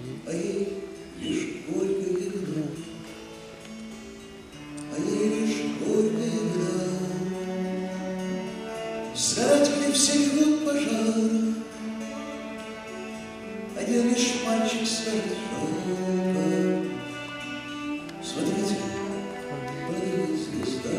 а ей лишь горькое вино, а ей лишь горькое вино. Сгоратели все бегут пожар, один лишь мальчик скажет жалко. Смотрите, падает звезда.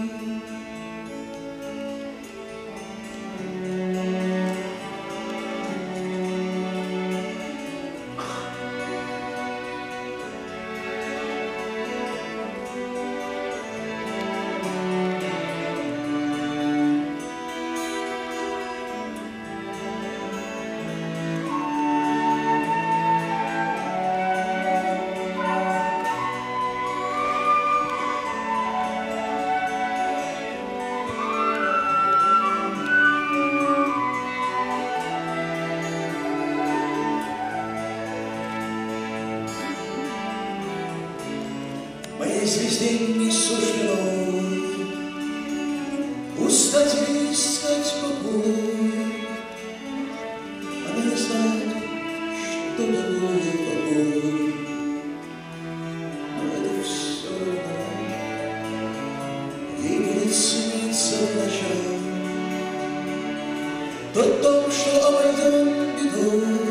Моей звезде не суждено устать и искать покой. Она не знает, что такое покой, но это все равно. Ей будет сниться в ночах тот дом, что обойден бедой.